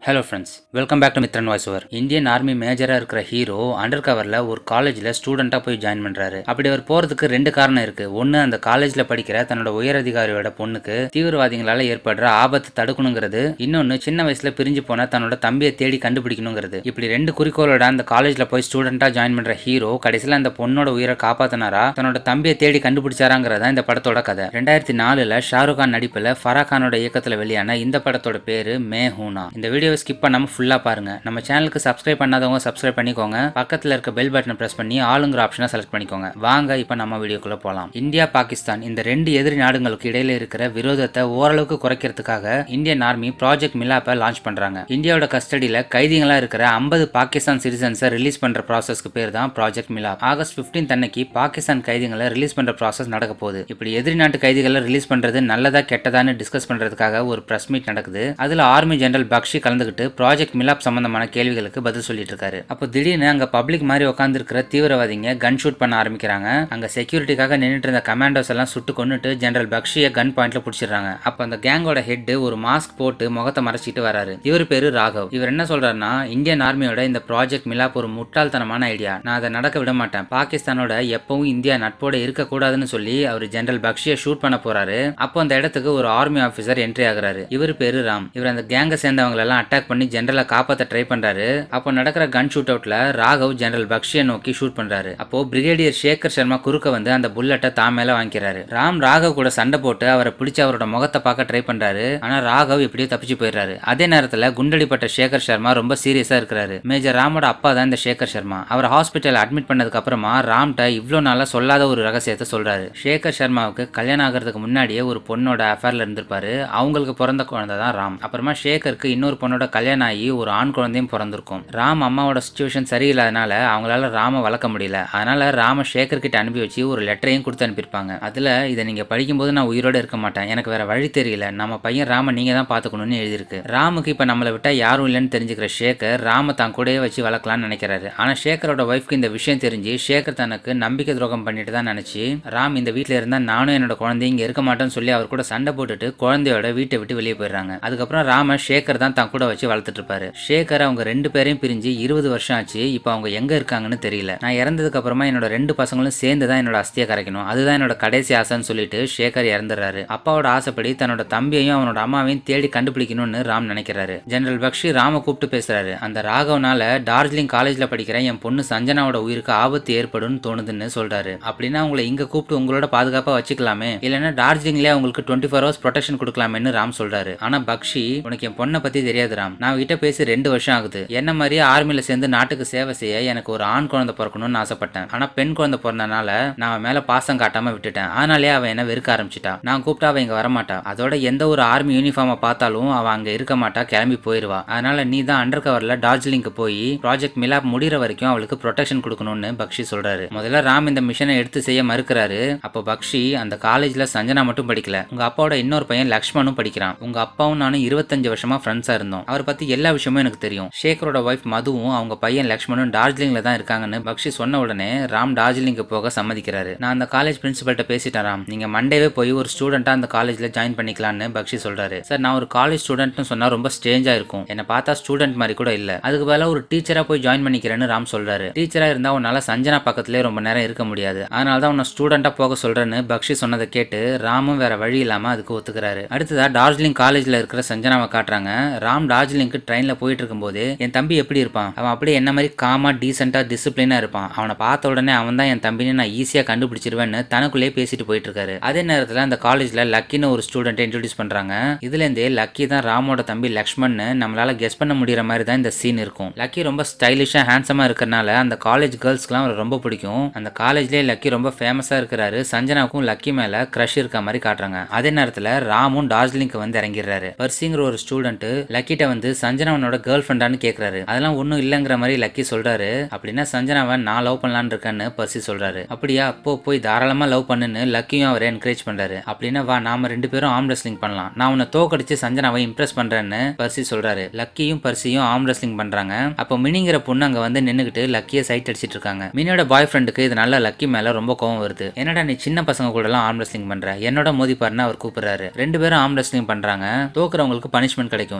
Hello friends, welcome back to MITHRAN VOICE OVER. Indian Army மேஜரா இருக்கிற hero under கவர்ல ஒரு காலேஜ்ல ஸ்டூடெண்டா போய் ஜாயின் பண்றாரு. அப்படி அவர் போறதுக்கு ரெண்டு காரணம் இருக்கு. ஒன்னு, அந்த காலேஜ்ல படிக்கிற தன்னோட உயர் அதிகாரியோட பொண்ணுக்கு தீவிரவாதிகளால ஏற்படுற ஆபத்து தடுக்கணுங்கிறது. இன்னொன்னு, சின்ன வயசுல பிரிஞ்சு போன தன்னோட தம்பியை தேடி கண்டுபிடிக்கணுங்கிறது. இப்படி ரெண்டு குறிக்கோளோட அந்த காலேஜ்ல போய் ஸ்டூடெண்டா ஜாயின் பண்ற ஹீரோ கடைசியில அந்த பொண்ணோட உயிரை காப்பாத்தினாரா, தன்னோட தம்பியை தேடி கண்டுபிடிச்சாராங்கிறதா இந்த படத்தோட கதை. 2004ல ஷாருக் கான் நடிப்புல ஃபரா கானோட இயக்கத்துல வெளியான இந்த படத்தோட பேரு மே ஹூனா. இந்த வீடியோ ஸ்கிப் பண்ணாம ஃபுல்லா பாருங்க. நம்ம சேனலுக்கு சப்ஸ்கிரைப் பண்ணாதவங்க சப்ஸ்கிரைப் பண்ணிக்கோங்க. பக்கத்துல இருக்க பெல் பட்டனை பிரஸ் பண்ணி ஆளுங்கிற ஆப்ஷனை செலக்ட் பண்ணிக்கோங்க. வாங்க இப்ப நம்ம வீடியோக்குள்ள போலாம். இந்தியா பாகிஸ்தான் இந்த ரெண்டு எதிரி நாடுகளுக்கு இடையில இருக்கிற விரோதத்தை ஓரளவுக்கு குறைக்கிறதுக்காக இந்தியன் ஆர்மி ப்ராஜெக்ட் மிலாப்பை லான்ச் பண்றாங்க. இந்தியாவோட கஸ்டடியில கைதிகளா இருக்கிற 50 பாகிஸ்தான் சிட்டிசன்ஸை ரிலீஸ் பண்ற ப்ராசஸ்க்கு பேர் தான் ப்ராஜெக்ட் மிலாப். ஆகஸ்ட் 15 அன்னைக்கு பாகிஸ்தான் கைதிகளை ரிலீஸ் பண்ற ப்ராசஸ் நடக்க போகுது. இப்படி எதிரி நாட்டு கைதிகளை ரிலீஸ் பண்றது நல்லதா கெட்டதான்னு டிஸ்கஸ் பண்றதுக்காக ஒரு பிரஸ் மீட் நடக்குது. அதுல ஆர்மி ஜெனரல் பக்ஷி கலந்துகிட்டு ப்ராஜெக்ட் மிலாப் சம்பந்தமான கேள்விகளுக்கு பதில் சொல்லிட்டு இருக்காரு. அப்போ திடீர்னு அங்க பப்ளிக் மாதிரி உட்கார்ந்து இருக்கிற தீவிரவாதிங்க கன் ஷூட் பண்ண ஆரம்பிக்கிறாங்க. அங்க செக்யூரிட்டிக்காக நின்றுட்டு இருந்த கமாண்டோஸ் எல்லாம் சுட்டு கொண்டுட்டு ஜெனரல் பக்ஷியை கன் பாயிண்ட்ல பிடிச்சிடுறாங்க. அப்ப அந்த கேங்கோட ஹெட் ஒரு மாஸ்க் போட்டு முகத்தை மறைச்சிட்டு வராரு. இவர் பேரு ராகவ். இவர் என்ன சொல்றாருன்னா, இந்தியன் ஆர்மியோட இந்த ப்ராஜெக்ட் மிலாப் ஒரு முட்டாள்தனமான ஐடியா, நான் அதை நடக்க விட மாட்டேன், பாகிஸ்தானோட எப்பவும் இந்தியா நட்போட இருக்க கூடாதுன்னு சொல்லி அவர் ஜெனரல் பக்ஷியை ஷூட் பண்ண போறாரு. அப்போ அந்த இடத்துக்கு ஒரு ஆர்மி ஆபீசர் என்ட்ரி ஆகுறாரு. இவர் பேரு ராம். இவர் அந்த கேங்க சேர்ந்தவங்க எல்லாம் அட்டாக் பண்ணி ஜெனரலை காப்பாற்ற ட்ரை பண்றாரு. அப்போ நடக்கிற கன் ஷூட் அவுட்ல ராகவ் ஜெனரல் பக்ஷியை நோக்கி ஷூட் பண்றாரு. அப்போ பிரிகேடியர் சேகர் சர்மா குறுக்க வந்து அந்த புல்லட்டை தான் மேல வாங்கிக்கிறாரு. ராம் ராகவ் கூட சண்டை போட்டு அவரை பிடிச்சு அவரோட முகத்தை பார்க்க ட்ரை பண்றாரு. ஆனா ராகவ் எப்படியோ தப்பிச்சு போயிடுறாரு. அதே நேரத்துல குண்டடிப்பட்ட சேகர் சர்மா ரொம்ப சீரியஸா இருக்கிறாரு. மேஜர் ராமோட அப்பா தான் இந்த சேகர் சர்மா. அவர் ஹாஸ்பிட்டல் அட்மிட் பண்ணதுக்கு அப்புறமா ராம்கிட்ட இவ்வளவு நாளா சொல்லாத ஒரு ரகசியத்தை சொல்றாரு. சேகர் சர்மாவுக்கு கல்யாணம் ஆகிறதுக்கு முன்னாடியே ஒரு பொண்ணோட அஃபேர்ல இருந்திருப்பாரு. அவங்களுக்கு பிறந்த குழந்தை தான் ராம். அப்புறமா சேகருக்கு இன்னொரு பொண்ணோட கல்யாணம் ஆகி ஒரு ஆண் குழந்தையும் பிறந்திருக்கும். ராம் அம்மாவோட சிச்சுவேஷன் சரியில்லாதனால அவங்களால ராம வளர்க்க முடியல. அதனால ராம சேகர் கிட்ட அனுப்பி வச்சு ஒரு லெட்டரையும் கொடுத்து அனுப்பியிருப்பாங்க. அதுல இதை நீங்க படிக்கும்போது நான் உயிரோட இருக்க மாட்டேன், எனக்கு வேற வழி தெரியல, நம்ம பையன் ராம நீங்க தான் பாத்துக்கணும்னு எழுதியிருக்கு. ராமுக்கு இப்ப நம்மளை விட்டா யாரும் இல்லைன்னு தெரிஞ்சுக்கிற சேகர் ராம தான் கூடயே வச்சு வளர்க்கலாம்னு நினைக்கிறாரு. ஆனா சேகரோட ஒய்ஃப்க்கு இந்த விஷயம் தெரிஞ்சு சேகர் தனக்கு நம்பிக்கை துரோகம் பண்ணிட்டு தான் நினைச்சு ராம் இந்த வீட்டுல இருந்தா நானும் என்னோட குழந்தைய இங்க இருக்க மாட்டேன்னு சொல்லி அவர் கூட சண்டை போட்டுட்டு குழந்தையோட வீட்டை விட்டு வெளியே போயிடுறாங்க. அதுக்கப்புறம் ராம சேகர் தான் கூட வச்சு வளர்த்துட்டு இருப்பாரு. சேகர் அவங்க ரெண்டு பேரையும் பிரிஞ்சு 20 வருஷம் ஆச்சு. இப்போ அவங்க எங்க இருக்காங்கன்னு தெரியல. நான் இறந்ததுக்கு அப்புறமா என்னோட ரெண்டு பசங்களும் சேர்ந்து தான் என்னோட அஸ்தியை கரைக்கணும், அதுதான் என்னோட கடைசி ஆசைன்னு சொல்லிட்டு சேகர் இறந்துறாரு. அப்பாவோட ஆசைப்படி தன்னோட தம்பியையும் அவனோட அம்மாவையும் தேடி கண்டுபிடிக்கணும்னு ராம் நினைக்கிறாரு. ஜெனரல் பக்ஷி ராம கூப்பிட்டு பேசுறாரு. அந்த ராகவனால டார்ஜிலிங் காலேஜ்ல படிக்கிற என் பொண்ணு சஞ்சனாவோட உயிருக்கு ஆபத்து ஏற்படும் தோணுதுன்னு சொல்றாரு. அப்படின்னா உங்களை இங்க கூப்பிட்டு உங்களோட பாதுகாப்பா வச்சுக்கலாமே, இல்லைன்னா டார்ஜிலிங்ல உங்களுக்கு 24 ஹவர்ஸ் ப்ரொடெக்ஷன் கொடுக்கலாமேன்னு ராம் சொல்றாரு. ஆனா பக்ஷி, உனக்கு என் பொண்ணை பத்தி தெரியாது ராம், நான் கிட்ட பேசி 2 வருஷம் ஆகுது. என்ன மாதிரியே ஆர்மியில சேர்ந்து நாட்டுக்கு சேவை செய்ய எனக்கு ஒரு ஆண் குழந்தை பிறக்கணும்னு ஆசைப்பட்டேன். ஆனா பெண் குழந்தை பிறந்தனால நான் அவன் மேல பாசம் காட்டாம விட்டுட்டேன். அதனாலே அவன் என்ன வெறுக்க ஆரம்பிச்சிட்டா. நான் கூப்பிட்டா அவன் இங்க வரமாட்டா. அதோட எந்த ஒரு ஆர்மி யூனிஃபார்மை பார்த்தாலும் அவன் அங்க இருக்க மாட்டா, கிளம்பி போயிருவா. அதனால நீ தான் அண்டர் கவர்ல டார்ஜிலிங்க்கு போய் ப்ராஜெக்ட் மிலாப் முடிகிற வரைக்கும் அவளுக்கு ப்ரொடெக்ஷன் கொடுக்கணும்னு பக்ஷி சொல்றாரு. முதல்ல ராம் இந்த மிஷனை எடுத்து செய்ய மறுக்கிறாரு. அப்போ பக்ஷி, அந்த காலேஜ்ல சஞ்சனா மட்டும் படிக்கல, உங்க அப்பாவோட இன்னொரு பையன் லக்ஷ்மணும் படிக்கிறான். உங்க அப்பாவும் நானும் 25 வருஷமா ஃப்ரெண்ட்ஸா இருந்தோம். அவர் பத்தி எல்லா விஷயமும் எனக்கு தெரியும். சேகரோட ஒய்ஃப் மதுவும் அவங்க பையன் லக்ஷ்மணும் டார்ஜிலிங்ல தான் இருக்காங்கன்னு பக்ஷி சொன்ன உடனே ராம் டார்ஜிலிங்க்கு போக சம்மதிக்கிறாரு. நான் அந்த காலேஜ் பிரின்சிபல்ட்ட பேசிட்டேன் ராம், நீங்க மண்டேவே போய் ஒரு ஸ்டூடெண்டா அந்த காலேஜ்ல ஜாயின் பண்ணிக்கலாம்னு பக்ஷி சொல்றாரு. சார், நான் ஒரு காலேஜ் ஸ்டூடெண்ட்னு சொன்னா ரொம்ப ஸ்ட்ரேஞ்சா இருக்கும், என்ன பார்த்தா ஸ்டூடெண்ட் மாதிரி கூட இல்ல, அதுக்கு பதிலா ஒரு டீச்சரா போய் ஜாயின் பண்ணிக்கிறேன்னு ராம் சொல்றாரு. டீச்சரா இருந்தா உன்னால சஞ்சனா பக்கத்திலே ரொம்ப நேரம் இருக்க முடியாது, அதனால தான் உன்னை ஸ்டூடெண்டா போக சொல்றேன்னு பக்ஷி சொன்னதை கேட்டு ராமும் வேற வழி இல்லாம அதுக்கு ஒத்துக்கிறாரு. அடுத்ததா டார்ஜிலிங் காலேஜ்ல இருக்கிற சஞ்சனாவை காட்டுறாங்க. ராம் டார்ஜிலிங்க்கு ட்ரெயின்ல போயிட்டு இருக்கும்போது, என் தம்பி எப்படி இருப்பான், அவன் அப்படியே என்ன மாதிரி காமா டீசென்டா டிசிப்ளினா இருப்பான், அவனை பார்த்த உடனே அவன் தான் என் தம்பின்னு நான் ஈஸியா கண்டுபிடிச்சிருவேன்னு தனக்குள்ளேயே பேசிட்டு போயிட்டு இருக்காரு. அதே நேரத்துல அந்த காலேஜ்ல லக்கின்னு ஒரு ஸ்டூடெண்ட் இன்ட்ரோடியூஸ் பண்றாங்க. இதுல இருந்தே லக்கி தான் ராமோட தம்பி லக்ஷ்மன்னு நம்மளால கெஸ் பண்ண முடியற மாதிரி தான் இந்த சீன் இருக்கும். லக்கி ரொம்ப ஸ்டைலிஷா ஹேண்ட்ஸமா இருக்கறனால அந்த காலேஜ் கேர்ள்ஸ்க்குலாம் ரொம்ப பிடிக்கும். அந்த காலேஜ்லயே லக்கி ரொம்ப ஃபேமஸா இருக்கிறாரு. சஞ்சனாவுக்கும் லக்கி மேல கிரஷ் இருக்க மாதிரி காட்டுறாங்க. அதே நேரத்துல ராமும் டார்ஜிலிங்க்கு வந்து இறங்கிடுறாரு. பர்சிங்கிற ஒரு ஸ்டூடெண்ட் லக்கிட்ட வந்து சஞ்சனாவனோட கேர்ள் ஃப்ரெண்டான்னு கேட்கறாரு. அதெல்லாம் ஒன்றும் இல்லைங்கிற மாதிரி லக்கி சொல்றாரு. அப்படின்னா சஞ்சனாவை நான் லவ் பண்ணலான்னு இருக்கேன்னு பர்சி சொல்றாரு. அப்படியா, அப்போ போய் தாராளமா லவ் பண்ணுன்னு லக்கியும் அவரை என்கரேஜ் பண்றாரு. அப்படின்னா வா, நாம 2 பேரும் ஆர்ம் ரெஸ்லிங் பண்ணலாம், நான் உன்னை தோக்கடிச்சு சஞ்சனாவை இம்ப்ரெஸ் பண்றேன்னு பர்சி சொல்றாரு. லக்கியும் பர்சியும் ஆர்ம் ரெஸ்லிங் பண்றாங்க. அப்போ மினிங்கிற பொண்ணு அங்க வந்து நின்னுகிட்டு லக்கியை சைட் அடிச்சிட்டு இருக்காங்க. மினியோட பாய் ஃப்ரெண்டுக்கு இதனால லக்கி மேல ரொம்ப கோவம் வருது. என்னடா நீ சின்ன பசங்க கூட எல்லாம் ஆர்ம் ரெஸ்லிங் பண்ற, என்னோட மோதி பாருன்னு அவர் கூப்பிடுறாரு. 2 பேரும் ஆர்ம் ரெஸ்லிங் பண்றாங்க. தோக்குறவங்களுக்கு பனிஷ்மெண்ட் கிடைக்கும், ஜெயிக்கிறவங்க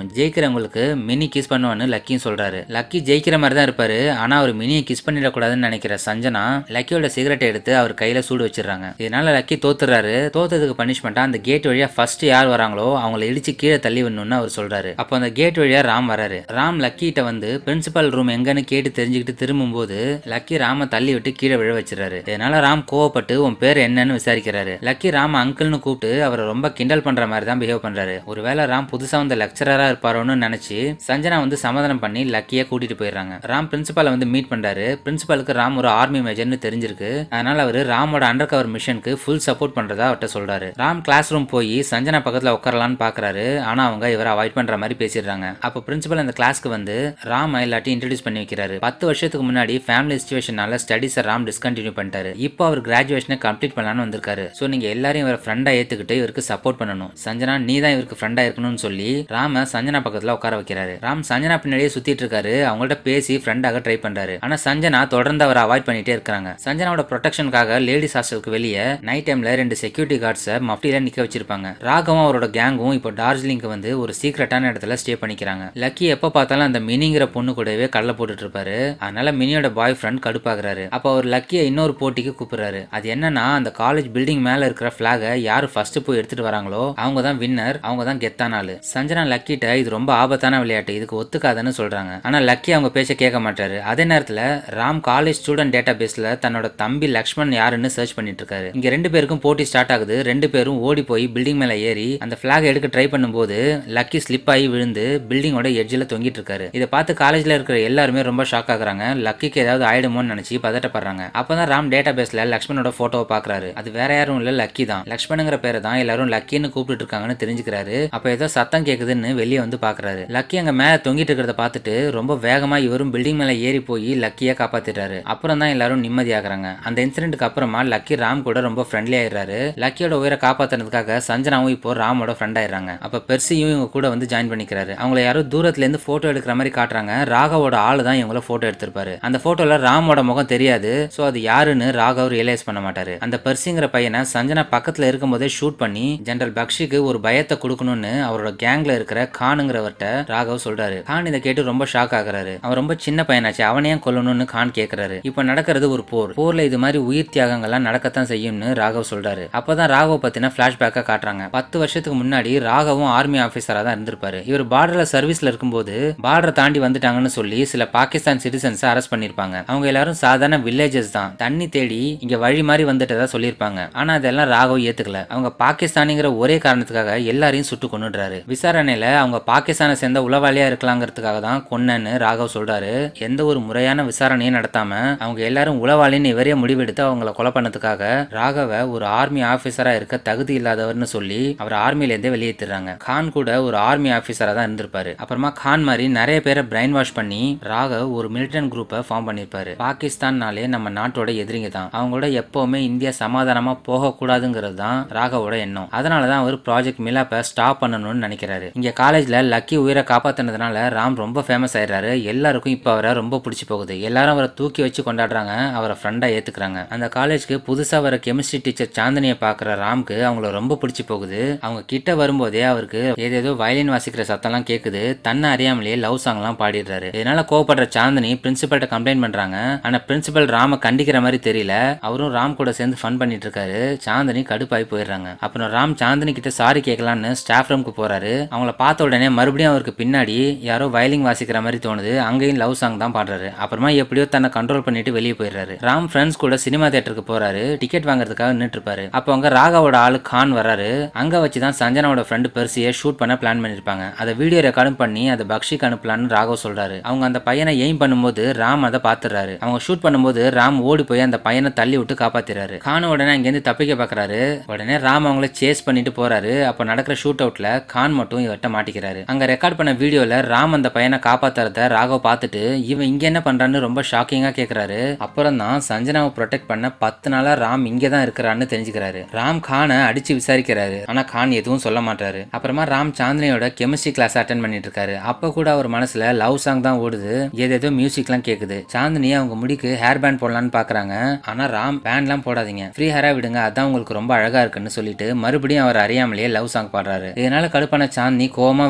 உங்களுக்கு மினி கிஸ் பண்ணுவான்னு லக்கியும் சொல்றாரு. லக்கி ஜெயிக்கிற மாதிரி தான் இருப்பாரு, ஆனா அவர் மினியை கிஸ் பண்ணிடக்கூடாதுன்னு நினைக்கிற சஞ்சனா லக்கியோட சிகரெட் எடுத்து அவர் கையில சூடு வச்சிடறாங்க. இதனால லக்கி தோத்துறாரு. தோத்ததுக்கு பனிஷ்மெண்டா அந்த கேட் வழியா ஃபர்ஸ்ட் யார் வராங்களோ அவங்களை இடிச்சு கீழே தள்ளி விடணும்னு அவர் சொல்றாரு. அப்போ அந்த கேட் வழியா ராம் வராரு. ராம் லக்கி கிட்ட வந்து பிரின்சிபல் ரூம் எங்கன்னு கேட்டு தெரிஞ்சுக்கிட்டு திரும்பும்போது லக்கி ராம தள்ளி விட்டு கீழே விழ வச்சிடறாரு. இதனால ராம் கோவப்பட்டு உன் பேர் என்னன்னு விசாரிக்கிறாரு. லக்கி ராம அங்கிள்னு கூப்பிட்டு அவரை ரொம்ப கிண்டல் பண்ற மாதிரி தான் பிஹேவ் பண்றாரு. ஒருவேளை ராம் புதுசா வந்த லெக்சரரா இருப்பாரோன்னு நினைச்சு சஞ்சனா வந்து சமாதானம் பண்ணி லக்கிய கூட்டிட்டு போயிடுறாங்க. ராம் பிரின்சிபலை வந்து மீட் பண்றாரு. பிரின்சிபலுக்கு ராம் ஒரு ஆர்மி மேஜர்னு தெரிஞ்சிருக்கு. அதனால அவரு ராமோட அண்டர் கவர் மிஷனுக்கு ஃபுல் சப்போர்ட் பண்றதா அவர்கிட்ட சொல்றாரு. ராம் கிளாஸ் ரூம் போய் சஞ்சனா பக்கத்துல உட்காரலான்னு பாக்குறாரு. ஆனா அவங்க இவரை அவாய்ட் பண்ற மாதிரி பேசிடுறாங்க. அப்ப பிரின்சிபல் அந்த கிளாஸ்க்கு வந்து ராம எல்லாத்தையும் இன்ட்ரோடியூஸ் பண்ணி வைக்கிறாரு. 10 வருஷத்துக்கு முன்னாடி ஃபேமிலி சிச்சுவேஷனால ஸ்டடிஸை ராம் டிஸ்கண்டினியூ பண்ணிட்டாரு. இப்போ அவர் கிராஜுவேஷனை கம்ப்ளீட் பண்ணலான்னு வந்திருக்காரு. சோ நீங்க எல்லாரும் இவரை ஃப்ரெண்டா ஏத்துக்கிட்டு இவருக்கு சப்போர்ட் பண்ணணும். சஞ்சனா நீ தான் இவருக்கு ஃப்ரெண்டா இருக்கணும்னு சொல்லி ராம சஞ்சனா பக்கத்துல உட்கார வைக்கிறாரு. ராம் சஞ்சனா பின்னாடியே சுத்திட்டு இருக்காரு. அவங்கள்ட்ட பேசி ஃப்ரெண்டாக ட்ரை பண்றாரு. ஆனா சஞ்சனா தொடர்ந்து அவரை அவாய்ட் பண்ணிட்டே இருக்காங்க. சஞ்சனாவோட ப்ரொடெக்ஷனுக்காக லேடிஸ் ஹாஸ்டலுக்கு வெளியே நைட் டைம்ல 2 செக்யூரிட்டி கார்ட்ஸை மஃப்டில நிக்க வச்சிருப்பாங்க. ராகவும் அவரோட கேங்கும் இப்போ டார்ஜிலிங்க்கு வந்து ஒரு சீக்ரெட்டான இடத்துல ஸ்டே பண்ணிக்கிறாங்க. லக்கி எப்ப பார்த்தாலும் அந்த மினிங்கிற பொண்ணு கூடவே கடலை போட்டுட்டு இருப்பாரு. அதனால மினியோட பாய் ஃப்ரெண்ட் கடுப்பாகிறாரு. அப்ப அவர் லக்கியை இன்னொரு போட்டிக்கு கூப்பிடுறாரு. அது என்னன்னா அந்த காலேஜ் பில்டிங் மேல இருக்கிற பிளாக யாரு ஃபர்ஸ்ட் போய் எடுத்துட்டு வராங்களோ அவங்க தான் வின்னர், அவங்க தான் கெத்தான ஆளு. சஞ்சனா லக்கிட்ட இது ரொம்ப ஆபத்தான விளையாட்டு, இதுக்கு ஒத்துக்காதுன்னு சொல்றாங்க. ஆனா லக்கி அவங்க பேச்ச கேட்க மாட்டாரு. அதே நேரத்துல ராம் காலேஜ் ஸ்டூடெண்ட் டேட்டா பேஸ்ல தன்னோட தம்பி லக்ஷ்மண் யாருன்னு சர்ச் பண்ணிட்டு இருக்காரு. இங்க 2 பேருக்கும் போட்டி ஸ்டார்ட் ஆகுது. 2 பேரும் ஓடி போய் பில்டிங் மேல ஏறி அந்த பிளாக் எடுக்க ட்ரை பண்ணும்போது லக்கி ஸ்லிப் ஆகி விழுந்து பில்டிங்கோட எட்ஜில் தொங்கிட்டு இருக்காரு. இதை பார்த்து காலேஜ்ல இருக்கிற எல்லாருமே ரொம்ப ஷாக் ஆகுறாங்க. லக்கிக்கு ஏதாவது ஆயிடுமோன்னு நினைச்சு பதட்டப்படுறாங்க. அப்பதான் ராம் டேட்டா பேஸ்ல லக்ஷ்மணோட போட்டோவை பாக்குறாரு. அது வேற யாரும் இல்ல, லக்கி தான். லக்ஷ்மணுங்கிற பேரை தான் எல்லாரும் லக்கின்னு கூப்பிட்டு இருக்காங்கன்னு தெரிஞ்சுக்கிறாரு. அப்ப ஏதோ சத்தம் கேக்குதுன்னு வெளியே வந்து பாக்குறாரு. லக்கி அங்க மேல தொங்கிட்டு இருக்கிறத பார்த்துட்டு ரொம்ப வேகமா இவரும் பில்டிங் மேல ஏறி போய் லக்கிய காப்பாத்திட்டாரு. அப்புறம் தான் எல்லாரும் நிம்மதியாகிறாங்க. அந்த இன்சிடென்ட்க்கு அப்புறமா லக்கி ராம் கூட ரொம்ப ஃப்ரெண்ட்லி ஆயிடுறாரு. லக்கியோட உயிரை காப்பாத்துறதுக்காக சஞ்சனாவும் இப்போ ராமோட ஃப்ரெண்ட் ஆயிடுறாங்க. அப்ப பெர்சியும் இவங்க கூட வந்து ஜாயின் பண்ணிக்கிறாரு. அவங்கள யாரோ தூரத்துல இருந்து போட்டோ எடுக்கிற மாதிரி காட்டுறாங்க. ராகவோட ஆளு தான் இவங்கள போட்டோ எடுத்திருப்பாரு. அந்த போட்டோல ராமோட முகம் தெரியாது. சோ அது யாருன்னு ராகவ் ரியலைஸ் பண்ண மாட்டாரு. அந்த பெர்சிங்கிற பையனை சஞ்சனா பக்கத்துல இருக்கும் போதே ஷூட் பண்ணி ஜெனரல் பக்ஷிக்கு ஒரு பயத்தை கொடுக்கணும்னு அவரோட கேங்ல இருக்கிற கானுங்கிறவர்கிட்ட ராகவ் சொல்றாரு. கான் இதை கேட்டு ரொம்ப ஷாக் ஆகுறாரு. அவன் ரொம்ப சின்ன பையனாச்சு, அவனையும் கொல்லணும்னு கான் கேக்குறாரு. இப்ப நடக்கிறது ஒரு போர். போர்ல இது மாதிரி உயிர் தியாகங்கள்லாம் நடக்கத்தான் செய்யும்னு ராகவ் சொல்றாரு. அப்பதான் ராகவ் பத்தின பிளாஷ்பேக்கா காட்டுறாங்க. 10 வருஷத்துக்கு முன்னாடி ராகவும் ஆர்மி ஆபீசரா தான் இருந்திருப்பாரு. இவர் பார்டர்ல சர்வீஸ்ல இருக்கும்போது பார்டரை தாண்டி வந்துட்டாங்கன்னு சொல்லி சில பாகிஸ்தான் சிட்டிசன்ஸ் அரெஸ்ட் பண்ணிருப்பாங்க. அவங்க எல்லாரும் சாதாரண வில்லேஜஸ் தான், தண்ணி தேடி இங்க வழி மாதிரி வந்துட்டதா சொல்லியிருப்பாங்க. ஆனா அதெல்லாம் ராகவ் ஏத்துக்கல. அவங்க பாகிஸ்தானிங்கிற ஒரே காரணத்துக்காக எல்லாரையும் சுட்டு கொன்னுடுறாரு. விசாரணையில அவங்க பாகிஸ்தானை சேர்ந்த உளவாளியா இருக்கலாங்கிறதுக்காக தான் கொன்னன்னு ராகவ் சொல்றாரு. எந்த ஒரு முறையான விசாரணையும் நடத்தாம அவங்க எல்லாரும் உளவாளின்னு இவரே முடிவெடுத்து அவங்களை கொலை பண்ணதுக்காக ராகவ ஒரு ஆர்மி ஆபீசரா இருக்க தகுதி இல்லாதவர்னு சொல்லி அவர் ஆர்மில இருந்தே வெளியேற்றுறாங்க. கான் கூட ஒரு ஆர்மி ஆபீசரா தான் இருந்திருப்பாரு. அப்புறமா கான் மாதிரி நிறைய பேரை பிரைன் வாஷ் பண்ணி ராகவ் ஒரு மிலிட்டன்ட் குரூப்பை ஃபார்ம் பண்ணிருப்பாரு. பாகிஸ்தான்னாலே நம்ம நாட்டோட எதிரிங்க தான், அவங்களோட எப்பவுமே இந்தியா சமாதானமா போக கூடாதுங்கிறது தான் ராகவோட எண்ணம். அதனாலதான் அவர் ப்ராஜெக்ட் மிலாப்பை ஸ்டாப் பண்ணணும்னு நினைக்கிறாரு. இங்க காலேஜ்ல லக்கி உயிரை காப்பாத்தினதுனால ராம் ரொம்ப ஃபேமஸ் ஆயிடுறாரு. எல்லாருக்கும் இப்ப அவரை ரொம்ப பிடிச்சி போகுது. எல்லாரும் அவரை தூக்கி வச்சு கொண்டாடுறாங்க, அவரை ஃப்ரெண்டா ஏத்துக்கிறாங்க. அந்த காலேஜ்க்கு புதுசா வர கெமிஸ்ட்ரி டீச்சர் சாந்தினியை பாக்குற ராம்க்கு அவங்கள ரொம்ப பிடிச்சி போகுது. அவங்க கிட்ட வரும்போதே அவருக்கு ஏதேதோ வயலின் வாசிக்கிற சத்தம்லாம் கேக்குது. தன்னை அறியாமலேயே லவ் சாங் எல்லாம் பாடிடுறாரு. இதனால கோவப்படுற சாந்தினி பிரின்சிபல்ட்ட கம்ப்ளைண்ட் பண்றாங்க. ஆனா பிரின்சிபல் ராம கண்டிக்கிற மாதிரி தெரியல. அவரும் ராம் கூட சேர்ந்து ஃபன் பண்ணிட்டு இருக்காரு. சாந்தினி கடுப்பாய் போயிடுறாங்க. அப்புறம் ராம் சாந்தினி கிட்ட சாரி கேட்கலான்னு ஸ்டாஃப் ரூமுக்கு போறாரு. அவங்கள பார்த்த உடனே மறுபடியும் அவருக்கு பின்னாடி யாரோ வயலின் வாசிக்கிற மாதிரி தோணுது. அங்கேயும் லவ் சாங் தான் பாடுறாரு. அப்புறமா எப்படியோ தன்னை கண்ட்ரோல் பண்ணிட்டு வெளியே போயிடுறாரு. ராம் ஃப்ரெண்ட்ஸ் கூட சினிமா தியேட்டருக்கு போறாரு. டிக்கெட் வாங்குறதுக்காக நின்று இருப்பாரு. அப்போ அங்க ராகாவோட ஆளு கான் வராரு. அங்க வச்சுதான் சஞ்சனாவோட ஃப்ரெண்டு பெர்சியை ஷூட் பண்ண பிளான் பண்ணிருப்பாங்க. அதை வீடியோ ரெக்கார்டும் பண்ணி அதை பக்ஷிக்கு அனுப்பலான்னு ராகவ் சொல்றாரு. அவங்க அந்த பையனை எய்ம் பண்ணும்போது ராம் அதை பாத்துறாரு. அவங்க ஷூட் பண்ணும்போது ராம் ஓடி போய் அந்த பையனை தள்ளி விட்டு காப்பாத்திறாரு. கான் உடனே அங்கிருந்து தப்பிக்க பாக்குறாரு. உடனே ராம் அவங்கள சேஸ் பண்ணிட்டு போறாரு. அப்ப நடக்கிற ஷூட் அவுட்ல கான் மட்டும் இவர்கிட்ட மாட்டிக்கிறாரு. அங்க ரெக்கார்ட் பண்ண வீடியோல ராம் அந்த பையனை காப்பாத்துறத ராகவ் பார்த்துட்டு இவன் இங்க என்ன பண்றான்னு ரொம்ப ஷாக்கிங்கா கேக்குறாரு. அப்புறம் தான் சஞ்சனாவை ப்ரொடெக்ட் பண்ண 10 நாளா ராம் இங்க தான் இருக்கிறான்னு தெரிஞ்சுக்கிறாரு. ராம் கானை அடிச்சு விசாரிக்கிறாரு. ஆனா கான் எதுவும் சொல்ல மாட்டாரு. அப்புறமா ராம் சாந்தினியோட கெமிஸ்ட்ரி கிளாஸ் அட்டென்ட் பண்ணிட்டு இருக்காரு. அப்ப கூட அவர் மனசுல லவ் சாங் தான் ஓடுது. ஏதேதோ மியூசிக் எல்லாம் கேக்குது. சாந்தினி அவங்க முடிக்கு ஹேர் பேண்ட் போடலான்னு பாக்குறாங்க. ஆனா ராம் பேண்ட் எல்லாம் போடாதீங்க, ஃப்ரீ ஹேரா விடுங்க, அதான் உங்களுக்கு ரொம்ப அழகா இருக்குன்னு சொல்லிட்டு மறுபடியும் அவர் அறியாமலேயே லவ் சாங் பாடுறாரு. இதனால கடுப்பான சாந்தினி கோவமா வெளியே போனாலும்